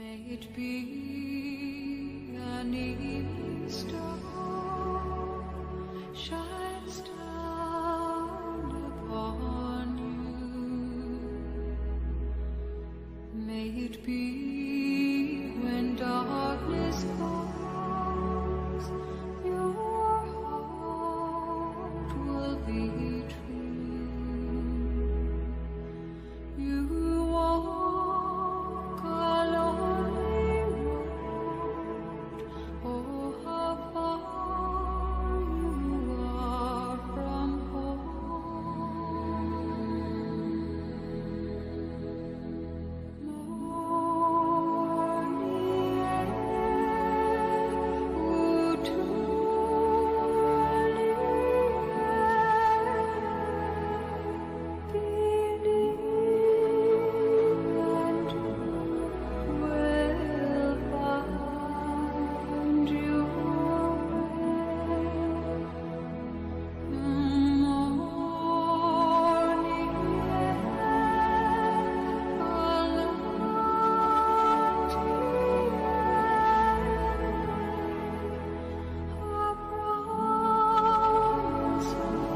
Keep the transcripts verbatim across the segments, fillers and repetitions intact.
May it be an evening star shines down upon you. May it be when darkness falls, your heart will be true. You walk a lonely road, oh how far you are from home. Morning air, oh too early air, believe and will find your way. Morning air, a lighty air, a promise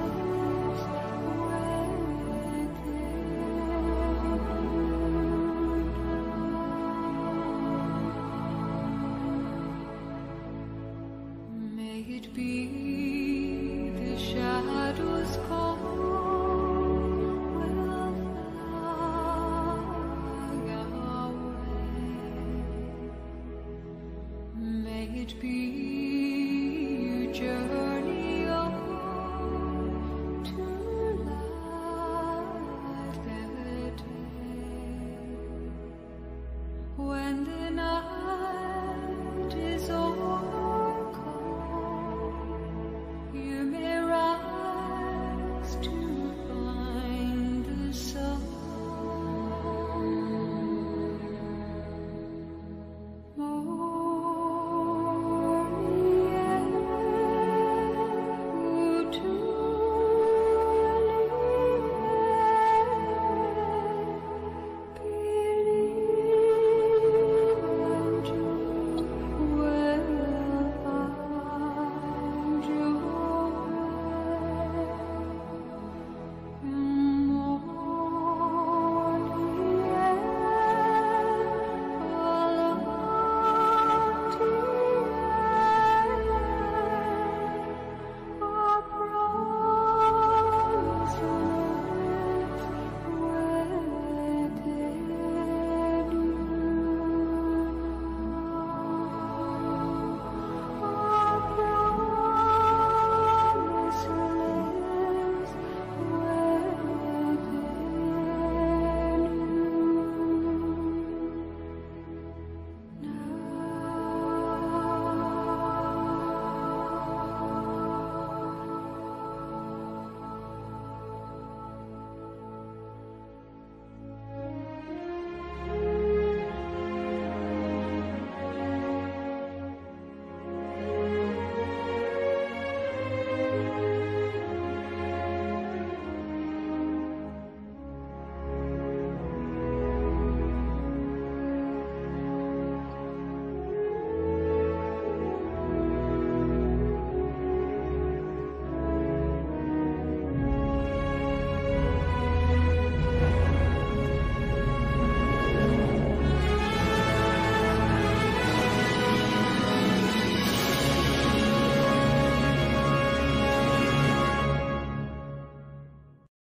within. May it be the shadows call will fly away. May it be you journey on to light the day. When the night is over